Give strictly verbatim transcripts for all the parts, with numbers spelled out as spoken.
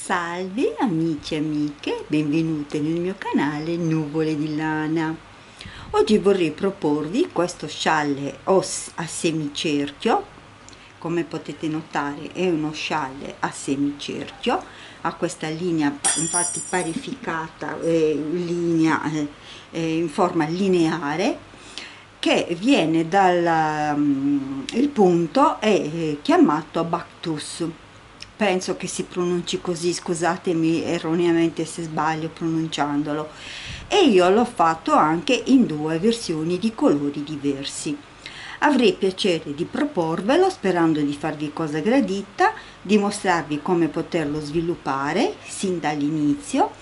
Salve amici e amiche, benvenute nel mio canale Nuvole di Lana. Oggi vorrei proporvi questo scialle a semicerchio. Come potete notare è uno scialle a semicerchio, ha questa linea infatti parificata, eh, linea eh, eh, in forma lineare, che viene dal um, il punto è eh, chiamato Bactus. Penso che si pronunci così, scusatemi erroneamente se sbaglio pronunciandolo, e io l'ho fatto anche in due versioni di colori diversi. Avrei piacere di proporvelo sperando di farvi cosa gradita, di mostrarvi come poterlo sviluppare sin dall'inizio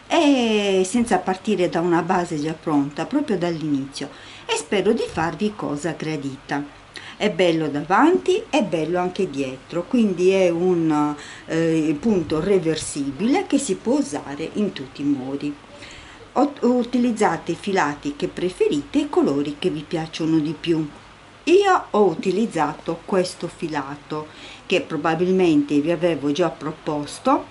e senza partire da una base già pronta, proprio dall'inizio, e spero di farvi cosa gradita. È bello davanti, è bello anche dietro, quindi è un eh, punto reversibile che si può usare in tutti i modi. O, utilizzate i filati che preferite, i colori che vi piacciono di più. Io ho utilizzato questo filato che probabilmente vi avevo già proposto,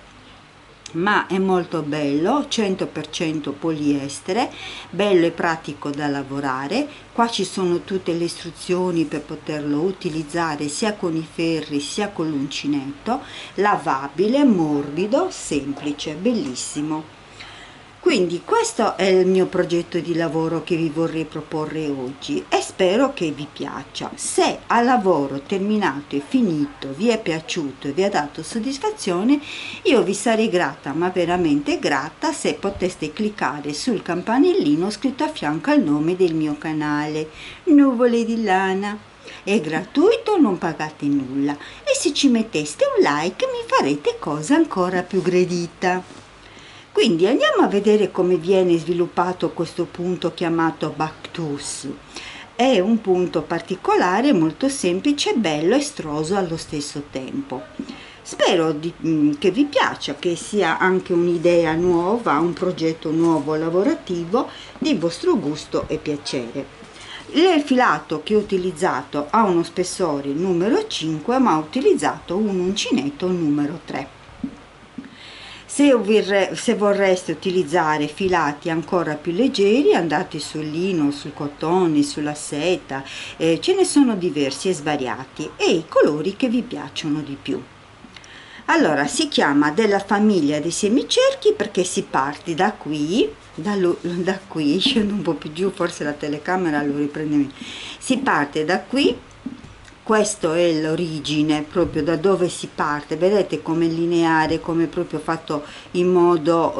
ma è molto bello, cento per cento poliestere, bello e pratico da lavorare. Qua ci sono tutte le istruzioni per poterlo utilizzare sia con i ferri sia con l'uncinetto, lavabile, morbido, semplice, bellissimo. Quindi questo è il mio progetto di lavoro che vi vorrei proporre oggi e spero che vi piaccia. Se al lavoro terminato e finito vi è piaciuto e vi ha dato soddisfazione, io vi sarei grata, ma veramente grata, se poteste cliccare sul campanellino scritto a fianco al nome del mio canale, Nuvole di Lana. È gratuito, non pagate nulla, e se ci metteste un like mi farete cosa ancora più gradita. Quindi andiamo a vedere come viene sviluppato questo punto chiamato Bactus. È un punto particolare, molto semplice, bello e estroso allo stesso tempo. Spero di, che vi piaccia, che sia anche un'idea nuova, un progetto nuovo lavorativo di vostro gusto e piacere. Il filato che ho utilizzato ha uno spessore numero cinque, ma ho utilizzato un uncinetto numero tre. Se, se vorreste utilizzare filati ancora più leggeri, andate sul lino, sul cotone, sulla seta, eh, ce ne sono diversi e svariati, e i colori che vi piacciono di più. Allora, si chiama della famiglia dei semicerchi perché si parte da qui, da, da qui, scendo un po' più giù, forse la telecamera lo riprende meglio. Si parte da qui. Questo è l'origine, proprio da dove si parte, vedete come lineare, come proprio fatto in modo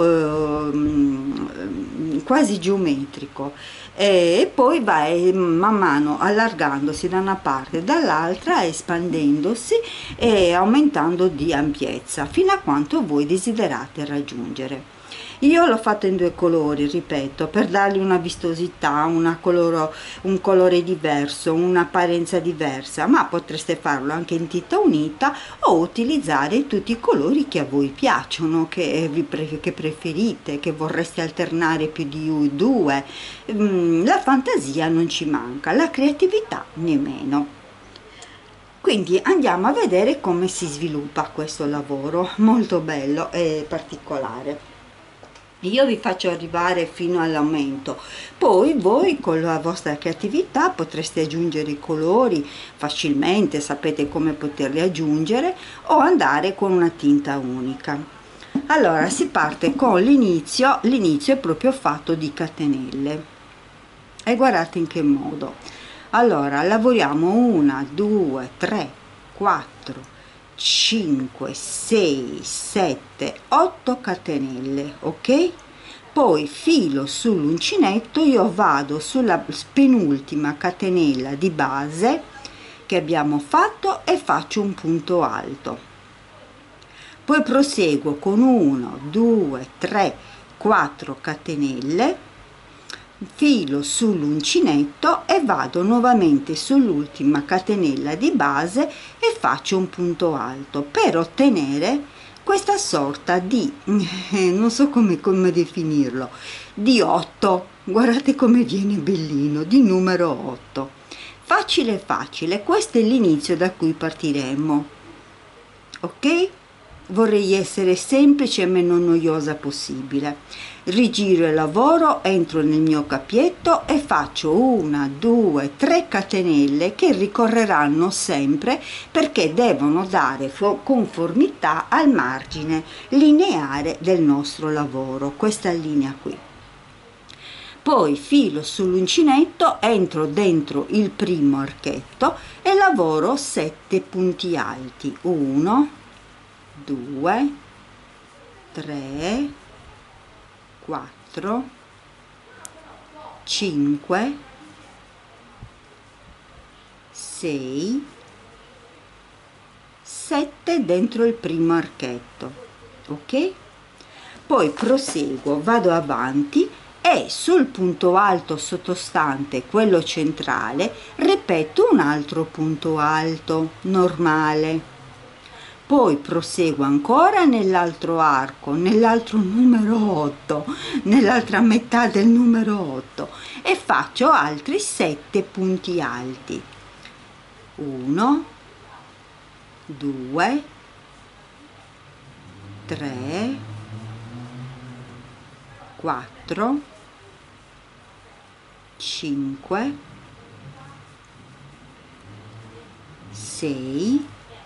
eh, quasi geometrico, e poi va man mano allargandosi da una parte e dall'altra, espandendosi e aumentando di ampiezza fino a quanto voi desiderate raggiungere. Io l'ho fatto in due colori, ripeto, per dargli una vistosità, una coloro, un colore diverso, un'apparenza diversa, ma potreste farlo anche in tinta unita o utilizzare tutti i colori che a voi piacciono, che, vi pre che preferite, che vorreste alternare più di due. La fantasia non ci manca, la creatività nemmeno. Quindi andiamo a vedere come si sviluppa questo lavoro, molto bello e particolare. Io vi faccio arrivare fino all'aumento, poi voi con la vostra creatività potreste aggiungere i colori facilmente, sapete come poterli aggiungere, o andare con una tinta unica. Allora si parte con l'inizio, l'inizio è proprio fatto di catenelle, e guardate in che modo. Allora lavoriamo una, due, tre, quattro, cinque, sei, sette, otto catenelle, ok? Poi filo sull'uncinetto, io vado sulla penultima catenella di base che abbiamo fatto e faccio un punto alto. Poi proseguo con uno, due, tre, quattro catenelle, filo sull'uncinetto e vado nuovamente sull'ultima catenella di base e faccio un punto alto per ottenere questa sorta di eh, non so come, come definirlo, di otto. Guardate come viene bellino, di numero otto. Facile facile, questo è l'inizio da cui partiremo, ok? vorrei essere semplice e meno noiosa possibile. Rigiro il lavoro, entro nel mio capietto e faccio una, due, tre catenelle che ricorreranno sempre perché devono dare conformità al margine lineare del nostro lavoro, questa linea qui. Poi filo sull'uncinetto, entro dentro il primo archetto e lavoro sette punti alti, uno, due, tre, quattro, cinque, sei, sette dentro il primo archetto, ok? Poi proseguo, vado avanti e sul punto alto sottostante, quello centrale, ripeto un altro punto alto normale. Poi proseguo ancora nell'altro arco, nell'altro numero otto, nell'altra metà del numero otto e faccio altri sette punti alti. uno, due, tre, quattro, cinque, sei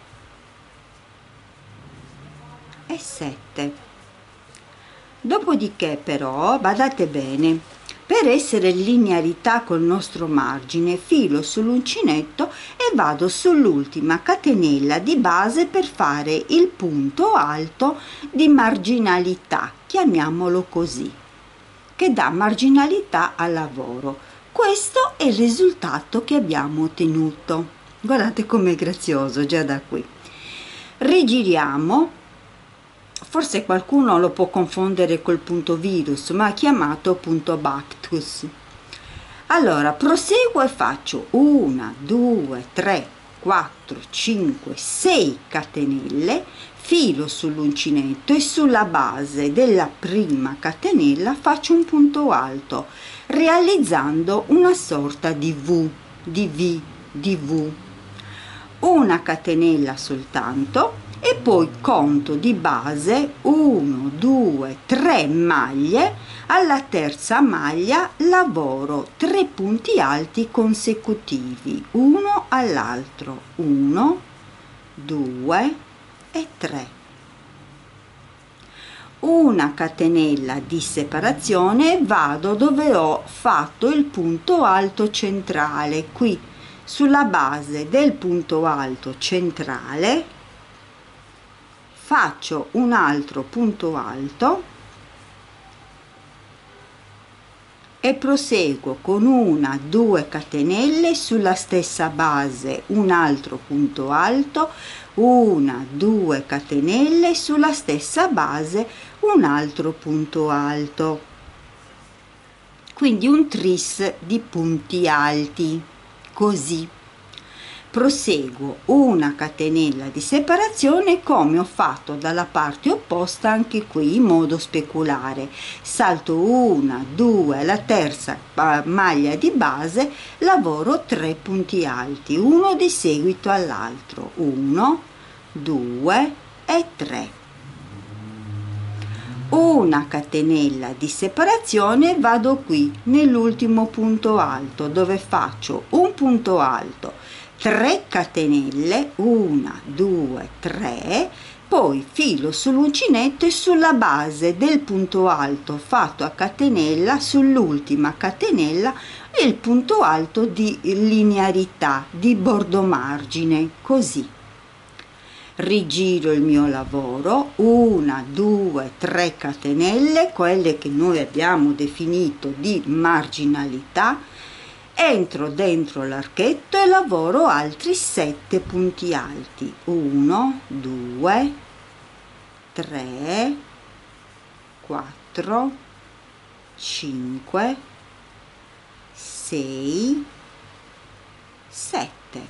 e sette. Dopodiché però badate bene, per essere in linearità col nostro margine filo sull'uncinetto e vado sull'ultima catenella di base per fare il punto alto di marginalità, chiamiamolo così, che dà marginalità al lavoro. Questo è il risultato che abbiamo ottenuto. Guardate com'è grazioso già da qui. Rigiriamo, forse qualcuno lo può confondere col punto virus, ma è chiamato punto Bacchus. Allora proseguo e faccio uno, due, tre, quattro, cinque, sei catenelle, filo sull'uncinetto e sulla base della prima catenella faccio un punto alto, realizzando una sorta di V, di V, di V. Una catenella soltanto e poi conto di base uno, due, tre maglie. Alla terza maglia lavoro tre punti alti consecutivi, uno all'altro, uno, due e tre. Una catenella di separazione, vado dove ho fatto il punto alto centrale, qui sulla base del punto alto centrale faccio un altro punto alto e proseguo con una, due catenelle sulla stessa base, un altro punto alto, una, due catenelle sulla stessa base, un altro punto alto. Quindi un tris di punti alti, così. Proseguo una catenella di separazione come ho fatto dalla parte opposta anche qui in modo speculare. Salto una, due, la terza maglia di base, lavoro tre punti alti, uno di seguito all'altro, uno, due e tre. Una catenella di separazione, vado qui nell'ultimo punto alto dove faccio un punto alto, tre catenelle, uno, due, tre, poi filo sull'uncinetto e sulla base del punto alto fatto a catenella sull'ultima catenella il punto alto di linearità, di bordomargine, così. Rigiro il mio lavoro, una, due, tre catenelle, quelle che noi abbiamo definito di marginalità, entro dentro l'archetto e lavoro altri sette punti alti, uno, due, tre, quattro, cinque, sei, sette.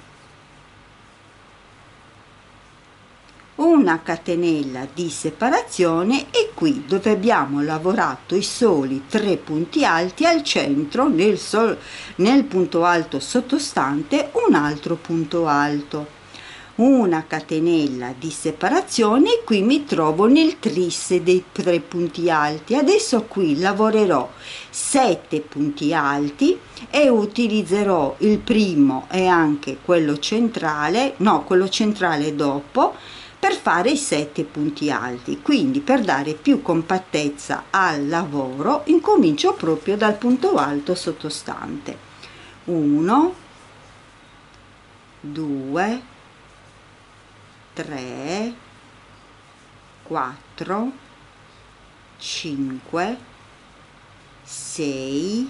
Una catenella di separazione e qui dove abbiamo lavorato i soli tre punti alti al centro nel, sol, nel punto alto sottostante un altro punto alto, una catenella di separazione e qui mi trovo nel tris dei tre punti alti. Adesso qui lavorerò sette punti alti e utilizzerò il primo e anche quello centrale, no, quello centrale dopo, per fare i sette punti alti. Quindi, per dare più compattezza al lavoro, incomincio proprio dal punto alto sottostante. uno, due, tre, quattro, cinque, sei,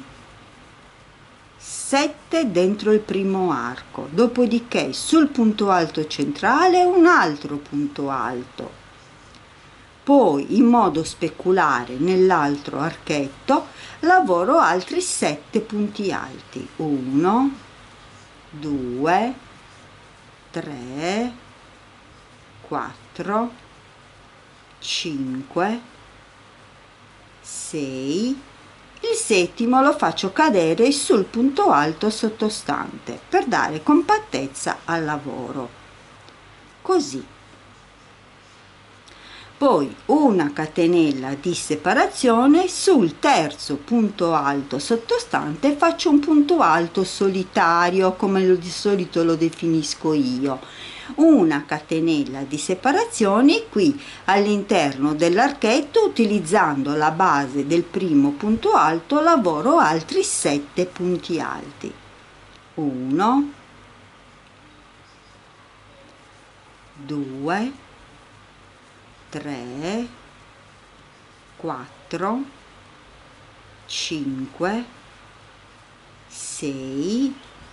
sette dentro il primo arco, dopodiché sul punto alto centrale un altro punto alto, poi in modo speculare nell'altro archetto lavoro altri sette punti alti. uno, due, tre, quattro, cinque, sei. Il settimo lo faccio cadere sul punto alto sottostante per dare compattezza al lavoro, così. Poi una catenella di separazione, sul terzo punto alto sottostante faccio un punto alto solitario, come lo di solito lo definisco io, una catenella di separazione qui all'interno dell'archetto. Utilizzando la base del primo punto alto lavoro altri sette punti alti. uno, due, tre, quattro, cinque, sei,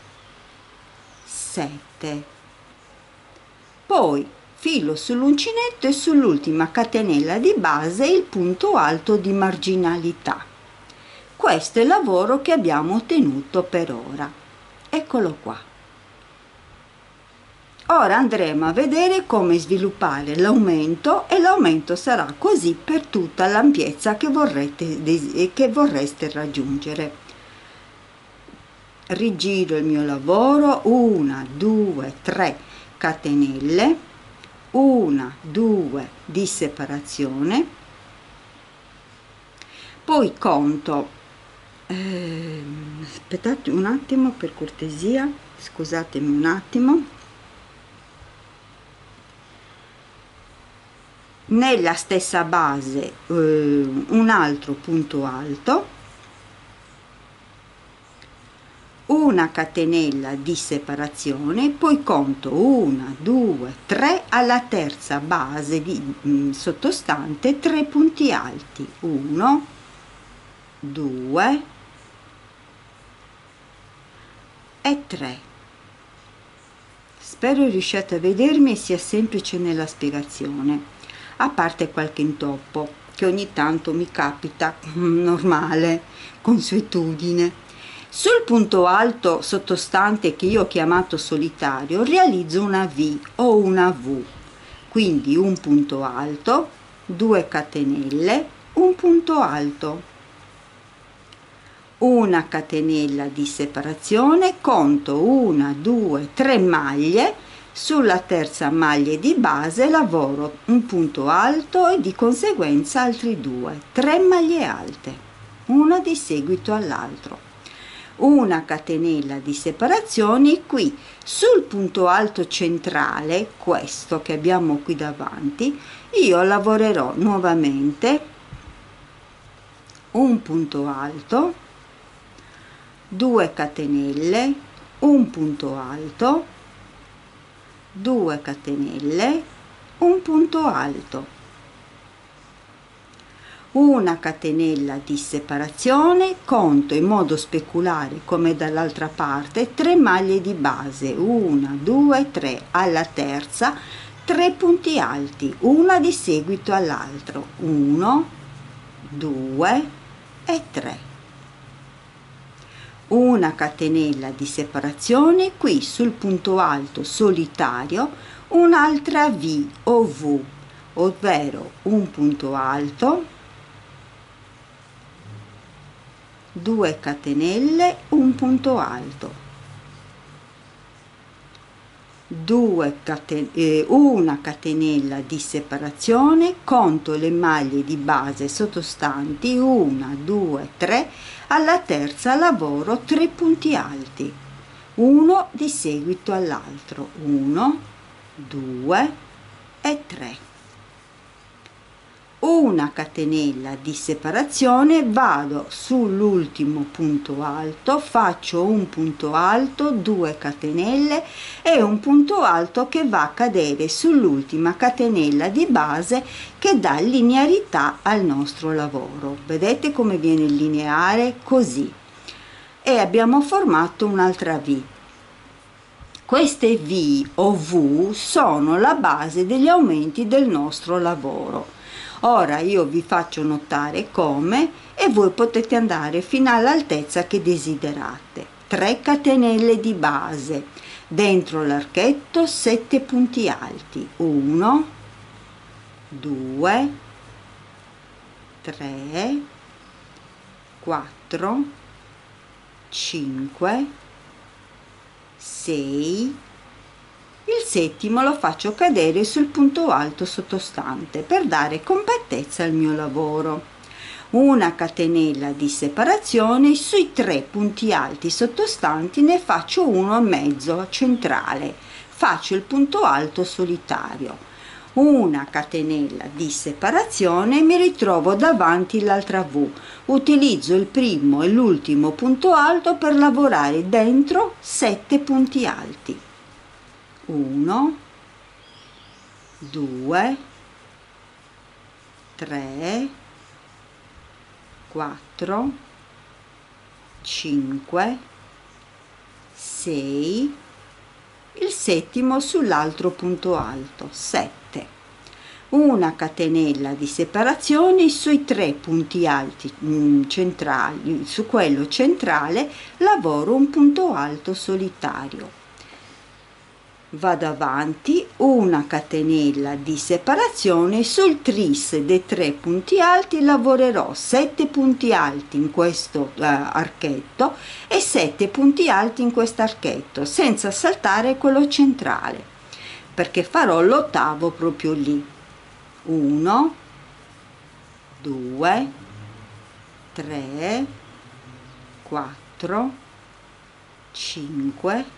sette. Poi filo sull'uncinetto e sull'ultima catenella di base il punto alto di marginalità. Questo è il lavoro che abbiamo ottenuto per ora. Eccolo qua. Ora andremo a vedere come sviluppare l'aumento, e l'aumento sarà così per tutta l'ampiezza che vorrete, che vorreste raggiungere. Rigiro il mio lavoro, una, due, tre catenelle, una, due di separazione, poi conto, eh, aspettate un attimo per cortesia, scusatemi un attimo, nella stessa base eh, un altro punto alto, una catenella di separazione, poi conto una, due, tre, alla terza base di mh, sottostante tre punti alti, uno, due e tre. Spero riusciate a vedermi e sia semplice nella spiegazione, a parte qualche intoppo che ogni tanto mi capita, normale, consuetudine. Sul punto alto sottostante, che io ho chiamato solitario, realizzo una V o una V, quindi un punto alto, due catenelle, un punto alto, una catenella di separazione, conto una, due, tre maglie, sulla terza maglia di base lavoro un punto alto e di conseguenza altri due, tre maglie alte, una di seguito all'altro. Una catenella di separazione, qui sul punto alto centrale, questo che abbiamo qui davanti, io lavorerò nuovamente un punto alto, due catenelle, un punto alto, due catenelle, un punto alto, una catenella di separazione, conto in modo speculare come dall'altra parte tre maglie di base, una, due, tre, alla terza tre punti alti, una di seguito all'altro, uno, due e tre. Una catenella di separazione, qui sul punto alto solitario un'altra V o V, ovvero un punto alto, due catenelle, un punto alto, due caten- eh, una catenella di separazione, conto le maglie di base sottostanti, una, due, tre, alla terza lavoro tre punti alti, uno di seguito all'altro, uno, due e tre. Una catenella di separazione, vado sull'ultimo punto alto, faccio un punto alto, due catenelle e un punto alto che va a cadere sull'ultima catenella di base che dà linearità al nostro lavoro. Vedete come viene lineare? Così. E abbiamo formato un'altra V. Queste V o V sono la base degli aumenti del nostro lavoro. Ora io vi faccio notare come e voi potete andare fino all'altezza che desiderate. tre catenelle di base, dentro l'archetto sette punti alti, uno, due, tre, quattro, cinque, sei. Il settimo lo faccio cadere sul punto alto sottostante per dare complettezza al mio lavoro. Una catenella di separazione, sui tre punti alti sottostanti ne faccio uno a mezzo centrale, faccio il punto alto solitario. Una catenella di separazione, mi ritrovo davanti l'altra V, utilizzo il primo e l'ultimo punto alto per lavorare dentro sette punti alti. uno, due, tre, quattro, cinque, sei, il settimo sull'altro punto alto, sette. Una catenella di separazione, sui tre punti alti mh, centrali, su quello centrale lavoro un punto alto solitario. Vado avanti, una catenella di separazione, sul tris dei tre punti alti lavorerò sette punti alti in questo uh, archetto e sette punti alti in questo archetto, senza saltare quello centrale, perché farò l'ottavo proprio lì. uno, due, tre, quattro, cinque,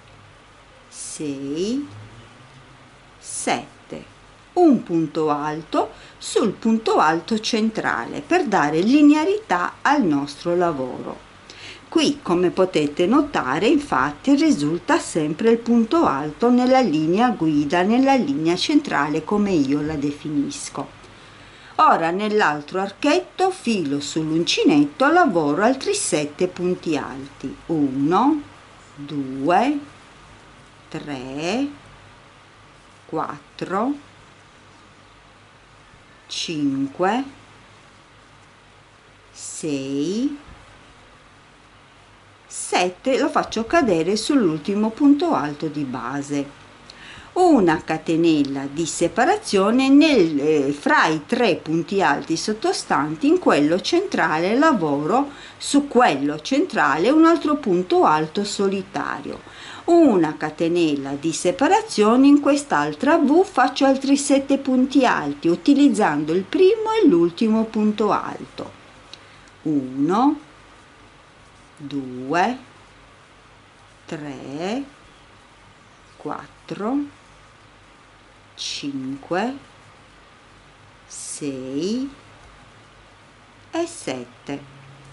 sei, sette, un punto alto sul punto alto centrale per dare linearità al nostro lavoro. Qui, come potete notare, infatti risulta sempre il punto alto nella linea guida, nella linea centrale come io la definisco. Ora nell'altro archetto filo sull'uncinetto, lavoro altri sette punti alti, uno, due, tre, quattro, cinque, sei, sette, lo faccio cadere sull'ultimo punto alto di base. Una catenella di separazione nel, eh, fra i tre punti alti sottostanti, in quello centrale lavoro su quello centrale un altro punto alto solitario. Una catenella di separazione, in quest'altra V faccio altri sette punti alti utilizzando il primo e l'ultimo punto alto, uno, due, tre, quattro, cinque, sei e sette.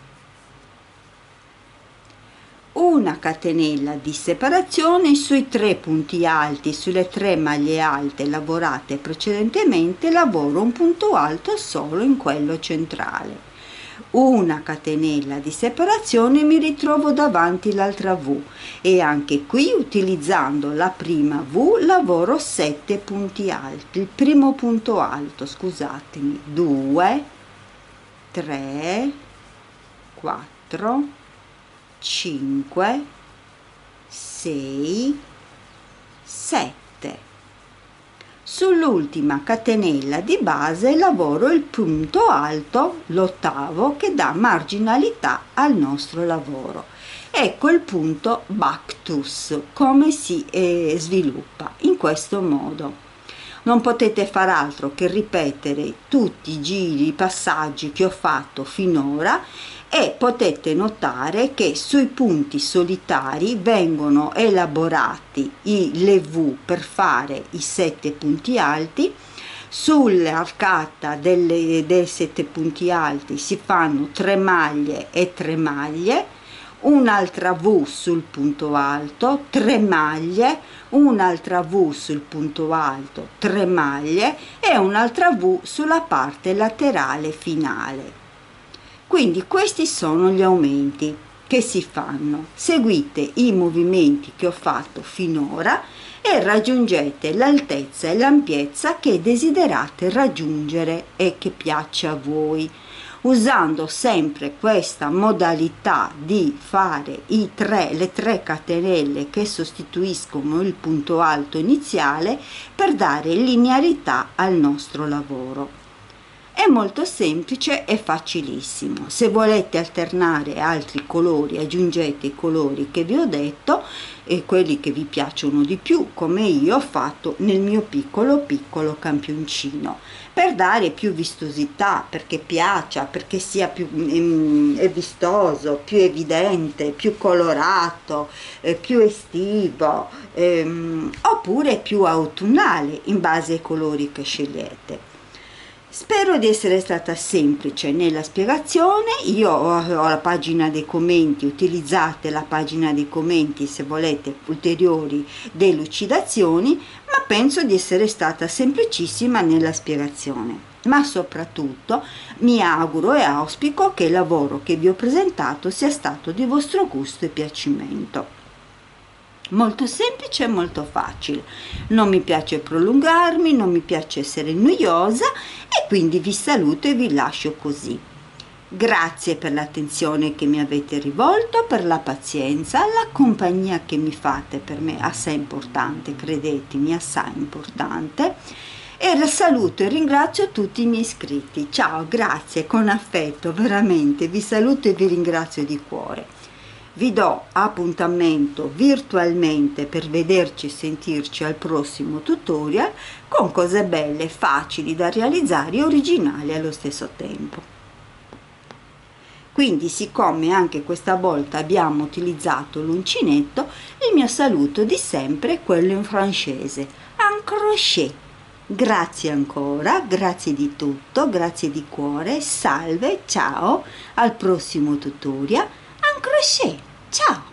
Una catenella di separazione, sui tre punti alti, sulle tre maglie alte lavorate precedentemente lavoro un punto alto solo in quello centrale. Una catenella di separazione, mi ritrovo davanti l'altra V e anche qui, utilizzando la prima V, lavoro sette punti alti, il primo punto alto, scusatemi, due, tre, quattro, cinque, sei, sette. Sull'ultima catenella di base lavoro il punto alto, l'ottavo, che dà marginalità al nostro lavoro. Ecco il punto Bactus, come si eh, sviluppa in questo modo. Non potete far altro che ripetere tutti i giri, i passaggi che ho fatto finora, e potete notare che sui punti solitari vengono elaborati i levu per fare i sette punti alti. Sull'arcata delle, dei sette punti alti si fanno tre maglie e tre maglie, un'altra V sul punto alto, tre maglie, un'altra V sul punto alto, tre maglie e un'altra V sulla parte laterale finale. Quindi questi sono gli aumenti che si fanno. Seguite i movimenti che ho fatto finora e raggiungete l'altezza e l'ampiezza che desiderate raggiungere e che piace a voi, usando sempre questa modalità di fare i tre, le tre catenelle che sostituiscono il punto alto iniziale per dare linearità al nostro lavoro. È molto semplice e facilissimo. Se volete alternare altri colori, aggiungete i colori che vi ho detto e quelli che vi piacciono di più, come io ho fatto nel mio piccolo piccolo campioncino, per dare più vistosità, perché piaccia, perché sia più mm, vistoso, più evidente, più colorato, eh, più estivo, ehm, oppure più autunnale in base ai colori che scegliete. Spero di essere stata semplice nella spiegazione. Io ho, ho la pagina dei commenti, utilizzate la pagina dei commenti se volete ulteriori delucidazioni, ma penso di essere stata semplicissima nella spiegazione. Ma soprattutto mi auguro e auspico che il lavoro che vi ho presentato sia stato di vostro gusto e piacimento. Molto semplice e molto facile. Non mi piace prolungarmi, non mi piace essere noiosa e quindi vi saluto e vi lascio così. Grazie per l'attenzione che mi avete rivolto, per la pazienza, la compagnia che mi fate, per me assai importante, credetemi, assai importante. E saluto e ringrazio tutti i miei iscritti. Ciao, grazie, con affetto, veramente vi saluto e vi ringrazio di cuore. Vi do appuntamento virtualmente per vederci e sentirci al prossimo tutorial con cose belle, facili da realizzare e originali allo stesso tempo. Quindi, siccome anche questa volta abbiamo utilizzato l'uncinetto, il mio saluto di sempre è quello in francese, un crochet. Grazie ancora, grazie di tutto, grazie di cuore, salve, ciao, al prossimo tutorial. Un crochet, ciao!